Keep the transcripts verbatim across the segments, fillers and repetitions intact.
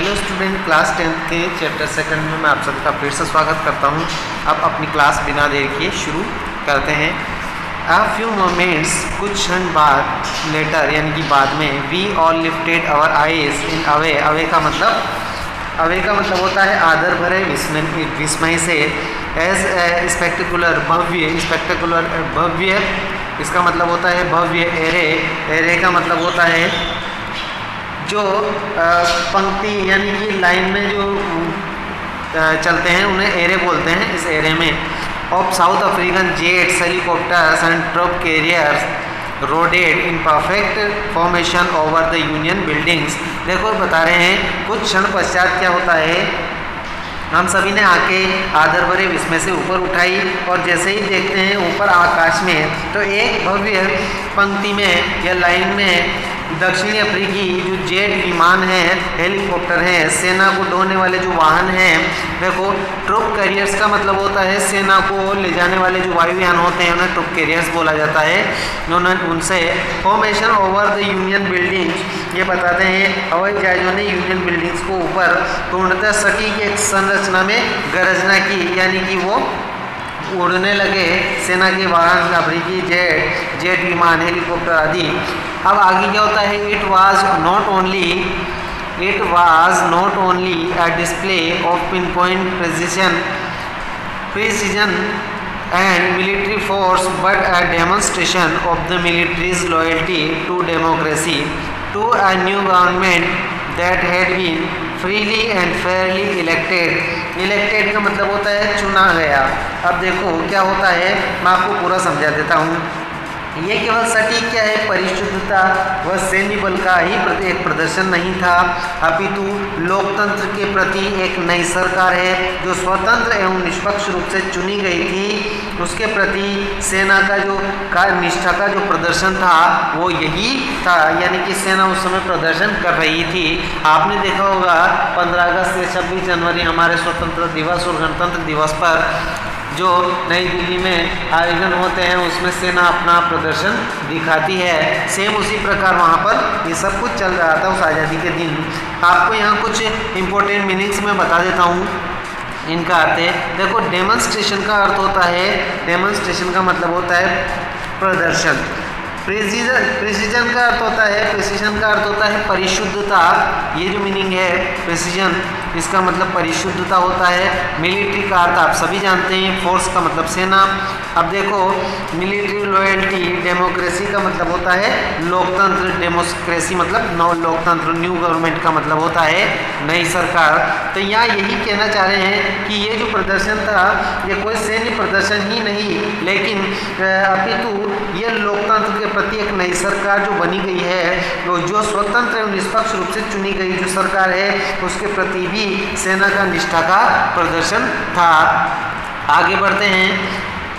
Hello student, class tenth के chapter second में मैं आप सबका फिर से स्वागत करता हूं। अब अपनी क्लास बिना देर किए शुरू करते हैं। अ फ्यू मोमेंट्स, कुछ क्षण बाद, लेटर यानी कि बाद में, we all lifted our eyes in awe. Awe का मतलब अवे का मतलब होता है आदर भरे विस्मय विस्मय से। एज ए स्पेक्टिकुलर, भव्य, स्पेक्टिकुलर भव्य, इसका मतलब होता है भव्य। एरे, एरे का मतलब होता है जो पंक्ति यानी कि लाइन में जो चलते हैं उन्हें एरे बोलते हैं। इस एरे में of South African jets, helicopters and truck carriers roared in perfect formation over the Union Buildings. देखो बता रहे हैं कुछ क्षण पश्चात क्या होता है, हम सभी ने आके आदर भरे विस्मय से ऊपर उठाई और जैसे ही देखते हैं ऊपर आकाश में तो एक भव्य पंक्ति में या लाइन में दक्षिणी अफ्रीकी जो जेट विमान है, हेलीकॉप्टर है, सेना को ढोने वाले जो वाहन हैं। देखो ट्रुप कैरियर्स का मतलब होता है सेना को ले जाने वाले जो वायुयान होते हैं उन्हें ट्रुप कैरियर्स बोला जाता है। उन्होंने उनसे formation over the Union Buildings, ये बताते हैं हवाई जहाज़ों ने यूनियन बिल्डिंग्स को ऊपर पूर्णतः सटीक एक संरचना में गरजना की, यानी कि वो उड़ने लगे सेना के वाहन, अफ्रीकी जेट जेट विमान, हेलीकॉप्टर आदि। अब आगे क्या होता है, it was not only it was not only a display of pinpoint precision precision and military force but a demonstration of the military's loyalty to democracy to a new government that had been freely and fairly elected. Elected का मतलब होता है चुना गया। अब देखो क्या होता है, मैं आपको पूरा समझा देता हूँ। ये केवल सटीक क्या है, परिशुद्धता व सैन्य बल का ही एक प्रदर्शन नहीं था, अपितु लोकतंत्र के प्रति एक नई सरकार है जो स्वतंत्र एवं निष्पक्ष रूप से चुनी गई थी, उसके प्रति सेना का जो का निष्ठा का जो प्रदर्शन था वो यही था। यानी कि सेना उस समय प्रदर्शन कर रही थी। आपने देखा होगा पंद्रह अगस्त या छब्बीस जनवरी हमारे स्वतंत्र दिवस और गणतंत्र दिवस पर जो नई दिल्ली में आयोजन होते हैं उसमें सेना अपना प्रदर्शन दिखाती है। सेम उसी प्रकार वहाँ पर ये सब कुछ चल रहा था उस आज़ादी के दिन। आपको यहाँ कुछ इम्पोर्टेंट मीनिंग्स में बता देता हूँ, इनका अर्थ है। देखो डेमोन्स्ट्रेशन का अर्थ होता है, डेमोन्स्ट्रेशन का मतलब होता है प्रदर्शन। प्रिसीजन प्रिसीजन का अर्थ होता है प्रिसीजन का अर्थ होता है परिशुद्धता। ये जो मीनिंग है प्रिसीजन, इसका मतलब परिशुद्धता होता है। मिलिट्री का अर्थ आप सभी जानते हैं, फोर्स का मतलब सेना। अब देखो मिलिट्री लॉयल्टी, डेमोक्रेसी का मतलब होता है लोकतंत्र, डेमोक्रेसी मतलब नौ लोकतंत्र, न्यू गवर्नमेंट का मतलब होता है नई सरकार। तो यहाँ यही कहना चाह रहे हैं कि ये जो प्रदर्शन था ये कोई सैन्य प्रदर्शन ही नहीं, लेकिन अपितु ये लोकतंत्र के प्रति एक नई सरकार जो बनी गई है, वो जो स्वतंत्र एवं निष्पक्ष रूप से चुनी गई जो सरकार है उसके प्रति भी सेना का निष्ठा का प्रदर्शन था। आगे बढ़ते हैं।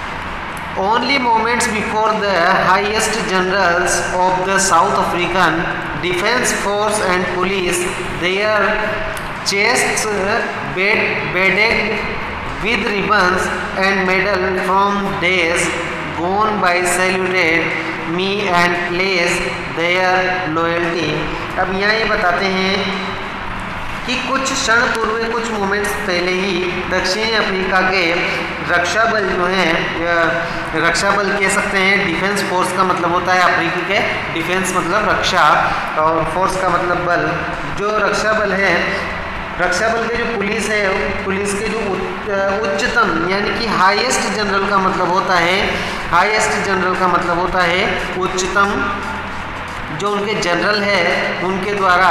Only moments before the highest generals of the South African defence force and police their chests bedded with ribbons and medal from days gone by saluted me and placed their loyalty। अब यहाँ ये बताते हैं कि कुछ क्षण पूर्व, कुछ मोमेंट्स पहले ही दक्षिणी अफ्रीका के रक्षा बल जो हैं, रक्षा बल कह सकते हैं, डिफेंस फोर्स का मतलब होता है अफ्रीकी के डिफेंस मतलब रक्षा और फोर्स का मतलब बल, जो रक्षा बल है, रक्षा बल के जो पुलिस है, पुलिस के जो उच्चतम यानी कि हाईएस्ट जनरल का मतलब होता है, हाईएस्ट जनरल का मतलब होता है उच्चतम, जो उनके जनरल है उनके द्वारा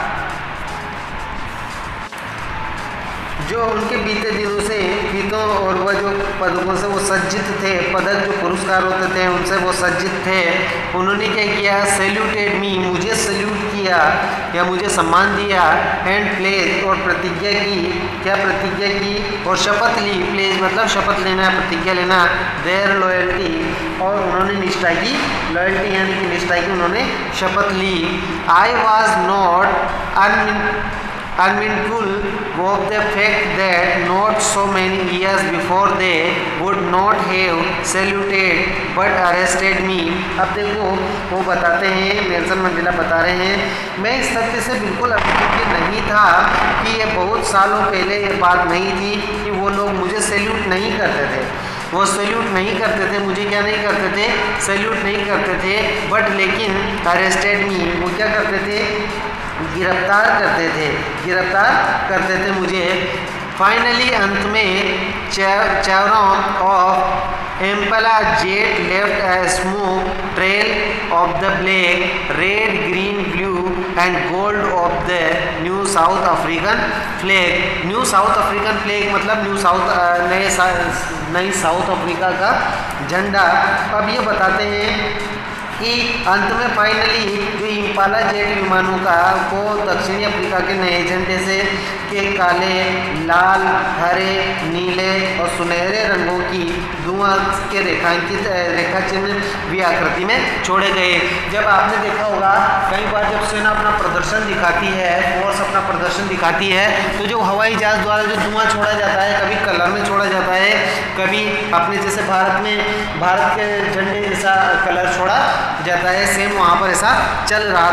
जो उनके बीते दिनों से गीतों और वह जो पदकों से वो सज्जित थे, पदक जो पुरस्कार होते थे उनसे वो सज्जित थे, उन्होंने क्या किया, सैल्यूटेड मी, मुझे सैल्यूट किया या मुझे सम्मान दिया, एंड प्लेज और प्रतिज्ञा की, क्या प्रतिज्ञा की और शपथ ली, प्लेज मतलब शपथ लेना, प्रतिज्ञा लेना, देयर लॉयल्टी और उन्होंने निष्ठा की, लॉयल्टी यानी कि निष्ठा की उन्होंने शपथ ली। I was not un unmindful of the fact that not so many years before they would not have saluted but arrested me। अब देखो वो बताते हैं, नेल्सन मंडेला बता रहे हैं, मैं इस तथ्य से बिल्कुल अभिभूत नहीं था कि ये बहुत सालों पहले ये बात नहीं थी कि वो लोग मुझे सैल्यूट नहीं करते थे, वो सैल्यूट नहीं करते थे, मुझे क्या नहीं करते थे, सैल्यूट नहीं करते थे, बट लेकिन अरेस्टेड मी, वो क्या करते थे, गिरफ्तार करते थे, गिरफ्तार करते थे मुझे। फाइनली अंत में chevron of Impala jets left a smoke trail of the black red green blue and gold of the new South African flag. New South African flag मतलब न्यू साउथ नए नई साउथ अफ्रीका का झंडा। अब ये बताते हैं कि अंत में फाइनली जो इम्पाला जेट विमानों का को दक्षिणी अफ्रीका के नए झंडे से के काले, लाल, हरे, नीले और सुनहरे रंगों की धुआं के रेखांकित रेखा चिन्ह भी आकृति में छोड़े गए। जब आपने देखा होगा कई बार जब सेना अपना प्रदर्शन दिखाती है, फोर्स अपना प्रदर्शन दिखाती है, तो जो हवाई जहाज द्वारा जो धुआं छोड़ा जाता है, कभी कलर में छोड़ा जाता है, कभी अपने जैसे भारत में भारत के झंडे जैसा कलर छोड़ा जाता है, सेम वहाँ पर ऐसा चल रहा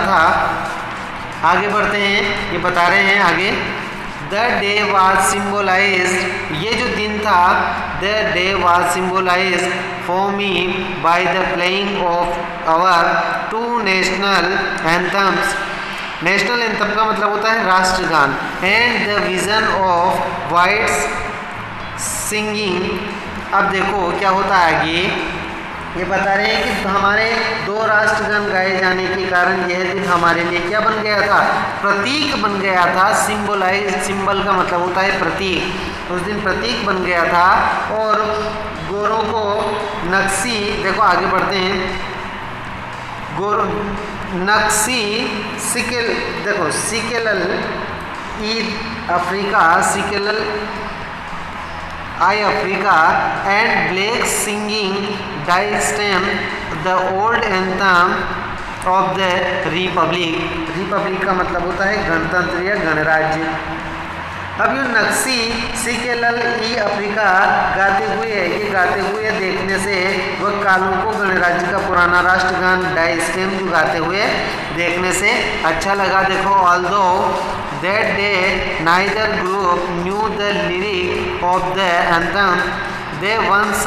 था। आगे बढ़ते हैं, ये बता रहे हैं आगे, द डे वाज सिम्बोलाइज्ड, ये जो दिन था, the day was symbolised for me by the playing of our two national anthems. National anthem का मतलब होता है राष्ट्रगान, and the vision of whites singing. अब देखो क्या होता है आगे, ये बता रहे हैं कि हमारे दो राष्ट्रगान गाए जाने के कारण यह दिन हमारे लिए क्या बन गया था, प्रतीक बन गया था। सिंबलाइज, सिंबल का मतलब होता है प्रतीक, उस दिन प्रतीक बन गया था। और गोरों को नक्सी, देखो आगे बढ़ते हैं, गोरों नक्सी सिकेल, देखो सिकेलल ईद अफ्रीका, सिकेलल आई Africa and black singing die stem the old anthem of the republic. Republic का मतलब होता है गणतंत्र या गणराज्य। अब ये नक्सी सिकेलल ई अफ्रीका गाते हुए, ये गाते हुए देखने से वह कालों को गणराज्य का पुराना राष्ट्रगान डाई स्टेम जो गाते हुए देखने से अच्छा लगा। देखो, although that day neither group knew the lyric of the anthem, they once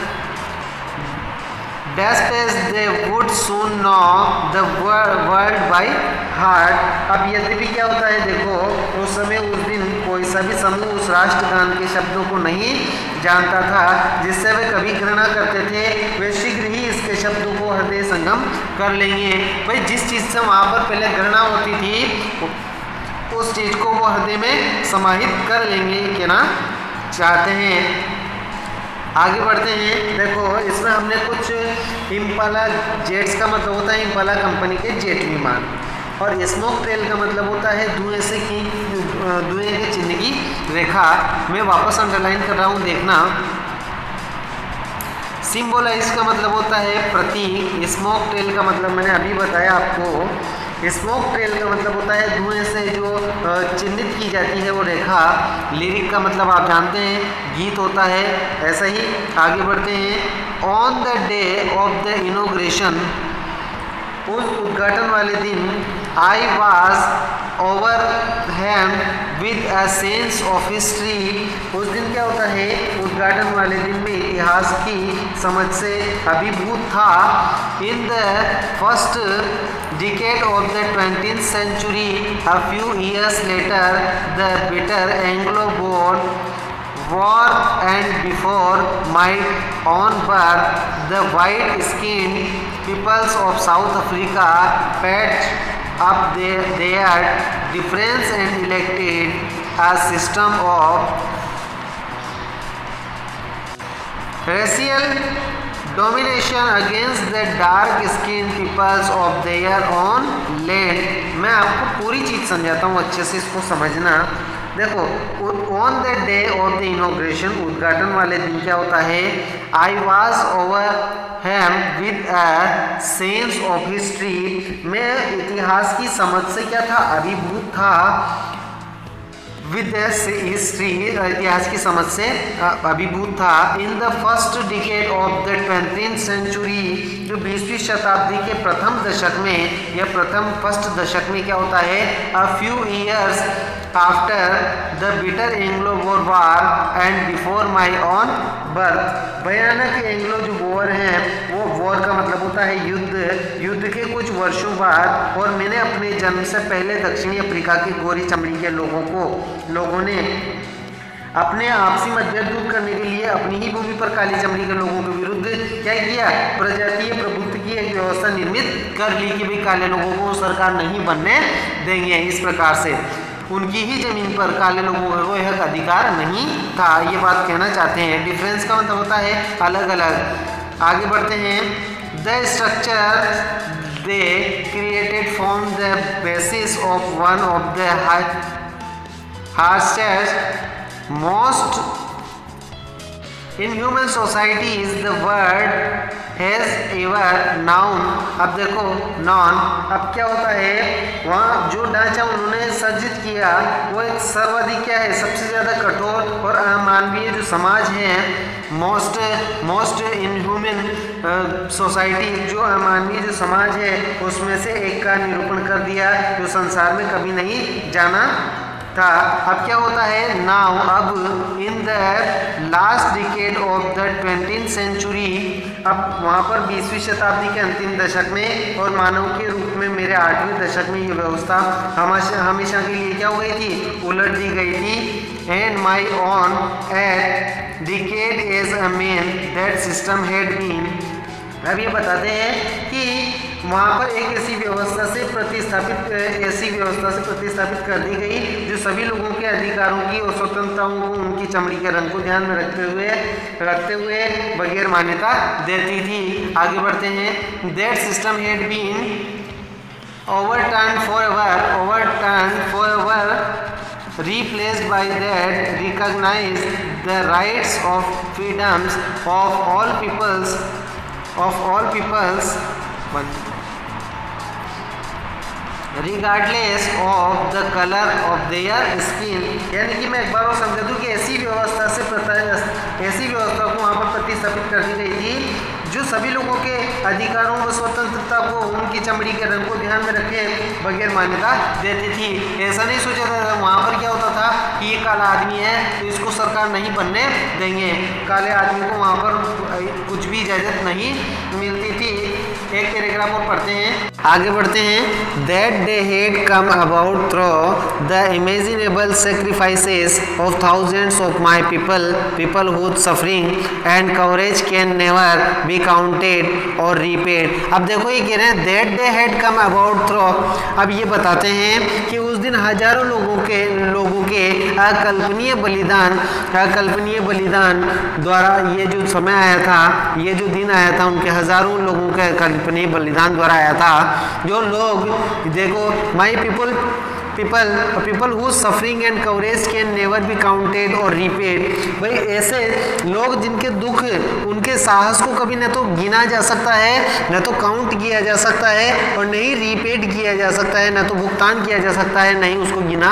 despaired they would soon know the word by heart। अब यद्यपि क्या होता है, देखो उस समय उस दिन कोई सा भी समूह उस राष्ट्रगान के शब्दों को नहीं जानता था, जिससे वे कभी घृणा करते थे, वे शीघ्र ही इसके शब्दों को हृदय संगम कर लेंगे। भाई जिस चीज़ से वहाँ पर पहले घृणा होती थी उस चीज़ को वो हृदय में समाहित कर लेंगे, कहना चाहते हैं। आगे बढ़ते हैं, देखो इसमें हमने कुछ इम्पाला जेट्स का मतलब होता है इम्पाला कंपनी के जेट विमान, और स्मोक ट्रेल का मतलब होता है धुएं से की धुएं के चिन्ह की रेखा। मैं वापस अंडरलाइन कर रहा हूँ, देखना। सिंबलाइज का मतलब होता है प्रतीक, स्मोक ट्रेल का मतलब मैंने अभी बताया आपको, स्मोक ट्रेल का मतलब होता है धुएं से जो चिन्हित की जाती है वो रेखा। लिरिक का मतलब आप जानते हैं गीत होता है। ऐसा ही आगे बढ़ते हैं, on the day of the inauguration, उस उद्घाटन वाले दिन, I was overwhelmed with a sense of history. उस दिन क्या होता है, उद्घाटन वाले दिन में इतिहास की समझ से अभिभूत था। In the first decade of the twentieth century, a few years later, the bitter Anglo-Boer War, and before my own birth, the white-skinned peoples of South Africa patched up their, their difference and elected a system of racial domination against the dark skinned peoples of their own land। मैं आपको पूरी चीज़ समझाता हूँ, अच्छे से इसको समझना। देखो, on the day of the inauguration, उद्घाटन वाले दिन क्या होता है, I was overwhelmed with a sense of history, मैं इतिहास की समझ से क्या था, अभिभूत था। विद हिस्ट्री, इतिहास की समझ से अभिभूत था। In the first decade of the twentieth century, जो बीसवीं शताब्दी के प्रथम दशक में या प्रथम फर्स्ट दशक में क्या होता है, a few years after the bitter Anglo war war and before my own birth, भयानक एंग्लो जो वॉर हैं, वो वॉर का मतलब होता है युद्ध, युद्ध के कुछ वर्षों बाद और मैंने अपने जन्म से पहले दक्षिणी अफ्रीका की गोरी चमड़ी के लोगों को लोगों ने अपने आपसी मतभेद दूर करने के लिए अपनी ही भूमि पर काली चमड़ी के लोगों के विरुद्ध क्या किया, प्रजातीय प्रभुत्व की एक व्यवस्था निर्मित कर ली कि भाई काले लोगों को सरकार नहीं बनने देंगे। इस प्रकार से उनकी ही जमीन पर काले लोगों को यह अधिकार नहीं था, ये बात कहना चाहते हैं। डिफरेंस का मतलब होता है अलग अलग। आगे बढ़ते हैं। The structure they created form the basis of one of the harshest most in human societies the word has ever known. अब देखो नॉन, अब क्या होता है, वहाँ जो ढांचा उन्होंने सर्जित किया वो एक सर्वाधिक क्या है, सबसे ज़्यादा कठोर और अमानवीय जो समाज है, मोस्ट मोस्ट इनह्यूमन सोसाइटी, जो अमानवीय जो समाज है उसमें से एक का निरूपण कर दिया जो संसार में कभी नहीं जाना था। अब क्या होता है, नाउ अब in the last decade of the twentieth century, अब वहाँ पर बीसवीं शताब्दी के अंतिम दशक में और मानव के रूप में मेरे आठवें दशक में ये व्यवस्था हमेशा हमेशा के लिए क्या हो गई थी, उलट दी गई थी। And my own eight decade as a man that system had been. अब ये बताते हैं कि वहाँ पर एक ऐसी व्यवस्था से प्रतिस्थापित ऐसी व्यवस्था से प्रतिस्थापित कर दी गई जो सभी लोगों के अधिकारों की और स्वतंत्रताओं को उनकी चमड़ी के रंग को ध्यान में रखते हुए रखते हुए बगैर मान्यता देती थी। आगे बढ़ते हैं। That system had been overturned forever overturned forever replaced by that recognize the rights of freedoms of all peoples of all peoples regardless of the color of their skin। यानी कि मैं एक बार और समझा दूँ कि ऐसी व्यवस्था से ऐसी व्यवस्था को वहाँ पर प्रतिस्थापित कर दी गई थी जो सभी लोगों के अधिकारों व स्वतंत्रता को उनकी चमड़ी के रंग को ध्यान में रखे बगैर मान्यता देती थी। ऐसा नहीं सोचा था, वहाँ पर क्या होता था कि ये काला आदमी है तो इसको सरकार नहीं बनने देंगे, काले आदमी को वहाँ पर कुछ भी इजाज़त नहीं मिलती थी। एक पैराग्राफ और पढ़ते हैं, आगे बढ़ते हैं। That day had come about through the imaginable sacrifices of thousands of my people people hood suffering and coverage can never be counted or repaid. अब देखो ये कह रहे हैं that day had come about through. अब ये बताते हैं कि उस दिन हजारों लोगों के लोगों के अकल्पनीय बलिदान अकल्पनीय बलिदान द्वारा ये जो समय आया था, ये जो दिन आया था, उनके हजारों लोगों के कल्पनीय बलिदान द्वारा आया था। जो लोग देखो my people people people who suffering and coverage can never be counted or repaid. भाई ऐसे लोग जिनके दुख, उनके साहस को कभी न तो गिना जा सकता है, न तो काउंट किया जा सकता है और नहीं रीपेड किया जा सकता है, न तो भुगतान किया जा सकता है, नहीं उसको गिना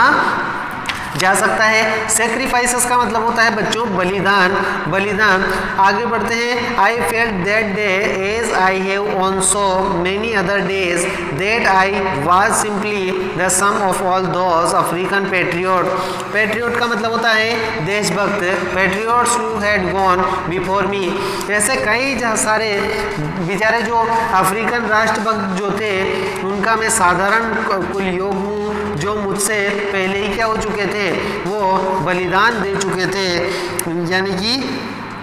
जा सकता है। सेक्रीफाइसेस का मतलब होता है बच्चों बलिदान बलिदान। आगे बढ़ते हैं। I felt that day as I have on so many other days that I was simply the sum of all those African patriot. Patriot का मतलब होता है देशभक्त, patriots who had gone before me. ऐसे कई सारे बेचारे जो अफ्रीकन राष्ट्रभक्त जो थे उनका मैं साधारण कुल योग हूँ, जो मुझसे पहले ही क्या हो चुके थे, वो बलिदान दे चुके थे, यानी कि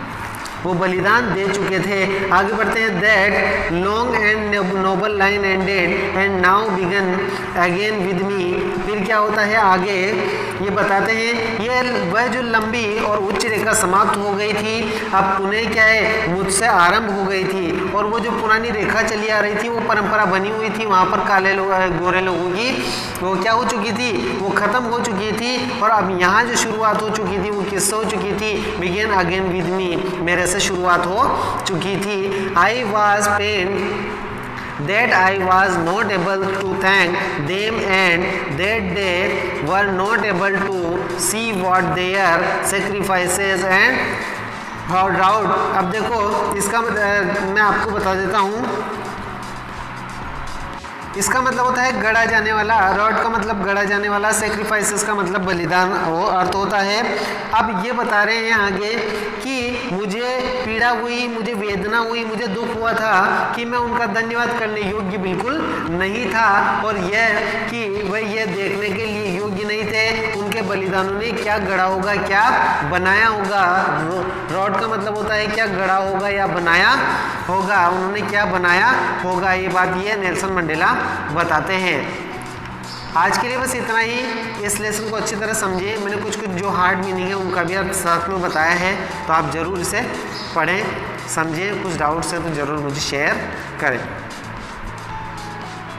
वो बलिदान दे चुके थे। आगे बढ़ते हैं। That long and noble line ended and now began again with me. फिर क्या होता है आगे ये बताते हैं, ये वह जो लंबी और उच्च रेखा समाप्त हो गई थी अब पुनः क्या है मुझसे आरंभ हो गई थी, और वो जो पुरानी रेखा चली आ रही थी, वो परंपरा बनी हुई थी वहाँ पर काले लोग गोरे लोगों की, वो क्या हो चुकी थी, वो ख़त्म हो चुकी थी। और अब यहाँ जो शुरुआत हो चुकी थी वो किससे हो चुकी थी, बिगेन अगेन विद मी, मेरे से शुरुआत हो चुकी थी। I was pain that I was not able to thank them and that they were not able to see what their sacrifices and how doubt। अब देखो इसका मतलब मैं आपको बता देता हूँ, इसका मतलब होता है गढ़ा जाने वाला, रॉड का मतलब गढ़ा जाने वाला, सेक्रीफाइसेस का मतलब बलिदान वो अर्थ होता है। अब ये बता रहे हैं आगे कि मुझे पीड़ा हुई, मुझे वेदना हुई, मुझे दुख हुआ था कि मैं उनका धन्यवाद करने योग्य बिल्कुल नहीं था, और यह कि वह ये देखने के लिए योग्य नहीं थे उनके बलिदानों ने क्या गढ़ा होगा, क्या बनाया होगा। रॉड का मतलब होता है क्या गढ़ा होगा या बनाया होगा, उन्होंने क्या बनाया होगा, ये बात ये नेल्सन मंडेला बताते हैं। आज के लिए बस इतना ही। इस लेसन को अच्छी तरह समझिए। मैंने कुछ कुछ जो हार्ड मीनिंग है उनका भी अर्थ साथ में बताया है, तो आप ज़रूर इसे पढ़ें, समझें। कुछ डाउट्स हैं तो ज़रूर मुझे शेयर करें।